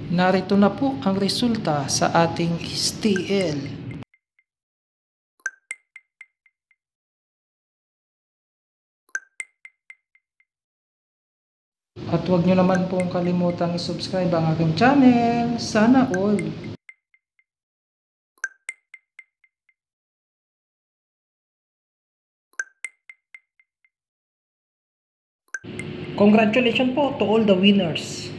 Narito na po ang resulta sa ating STL. At huwag nyo naman pong kalimutang i-subscribe ang aking channel. Sana all. Congratulations po to all the winners.